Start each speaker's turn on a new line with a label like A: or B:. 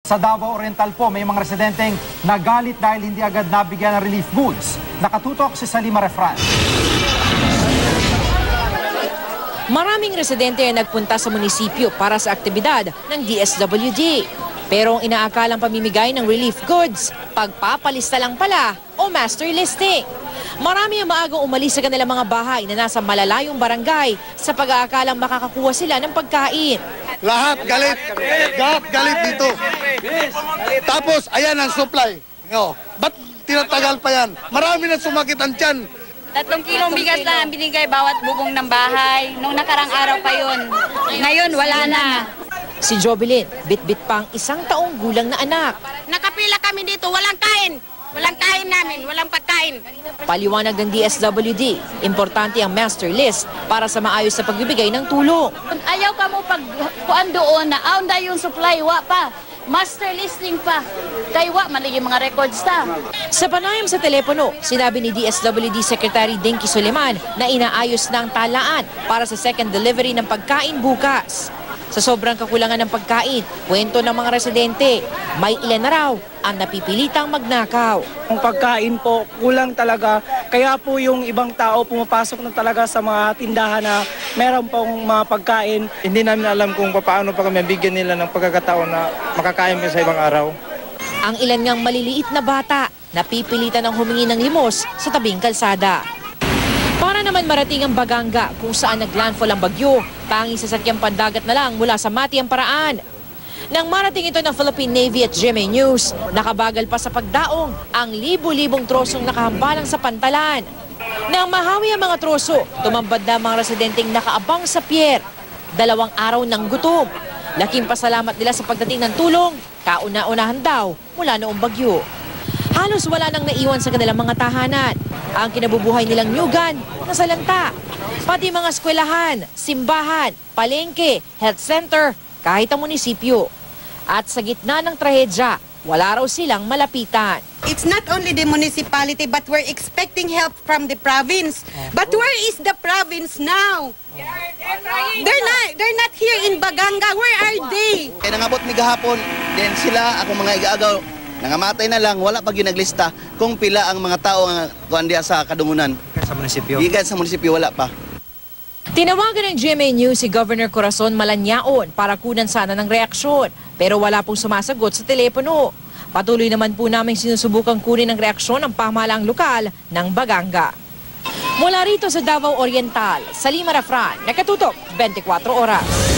A: Sa Davao Oriental po, may mga residenteng nagalit dahil hindi agad nabigyan ng relief goods. Nakatutok si Salima Refran.
B: Maraming residente ay nagpunta sa munisipyo para sa aktibidad ng DSWD. Pero ang inaakalang pamimigay ng relief goods, pagpapalista lang pala o master listing. Marami ang maagang umalis sa kanilang mga bahay na nasa malalayong barangay sa pag-aakalang makakakuha sila ng pagkain.
C: Lahat galit. Lahat galit dito. Tapos, ayan ang supply. No. Ba't tinatagal pa yan? Marami na sumakit ang tiyan.
D: 3 kilong bigas lang ang binigay bawat bubong ng bahay. Nung nakarang araw pa yun. Ngayon, wala na.
B: Si Jovelyn, bit-bit pa ang 1 taong gulang na anak.
D: Nakapila kami dito, walang kain. Walang kain namin, walang pagkain.
B: Paliwanag ng DSWD, importante ang master list para sa maayos sa pagbibigay ng tulong.
D: Ayaw ka mo pagkuan doon na aunda yung supply, wa pa. Master listing pa. Kay wa, maligi mga records ta.
B: Sa panayam sa telepono, sinabi ni DSWD Secretary Dinky Suleman na inaayos na ang talaan para sa second delivery ng pagkain bukas. Sa sobrang kakulangan ng pagkain, kwento ng mga residente, may ilan na raw ang napipilitang magnakaw.
E: Ang pagkain po, kulang talaga. Kaya po yung ibang tao pumapasok na talaga sa mga tindahan na meron pong mga pagkain. Hindi namin alam kung paano pa kami bigyan nila ng pagkakataon na makakain sa ibang araw.
B: Ang ilan ngang maliliit na bata, napipilitan ng humingi ng limos sa tabing kalsada. Para naman marating ang Baganga kung saan naglandfall ang bagyo, tanging sasakyang pandagat na lang mula sa Mati ang paraan. Nang marating ito ng Philippine Navy at GMA News, nakabagal pa sa pagdaong ang libu-libong trosong nakahambalang sa pantalan. Nang mahawi ang mga troso, tumambad na mga residenteng nakaabang sa pier. 2 araw ng gutom. Laking pasalamat nila sa pagdating ng tulong, kauna-unahan daw mula noong bagyo. Halos wala nang naiwan sa kanilang mga tahanan. Ang kinabubuhay nilang nyugan, nasalanta. Pati mga eskwelahan, simbahan, palengke, health center, kahit ang munisipyo. At sa gitna ng trahedya, wala raw silang malapitan.
F: It's not only the municipality but we're expecting help from the province. But where is the province now? They're not here in Baganga. Where are they?
G: Kaya nangabot mi gahapon, then sila ako mga igaagaw nangamatay na lang, wala pa ginaglista kung pila ang mga tao nga kuandiya sa kadungunan.
A: Sa munisipyo.
G: Gikan sa munisipyo wala pa.
B: Tinawagan ng GMA News si Governor Corazon Malanyaon para kunan sana ng reaksyon, pero wala pong sumasagot sa telepono. Patuloy naman po namin sinusubukang kunin ng reaksyon ng pamahalaang lokal ng Baganga. Mula rito sa Davao Oriental, Salima Refran, nakatutok 24 oras.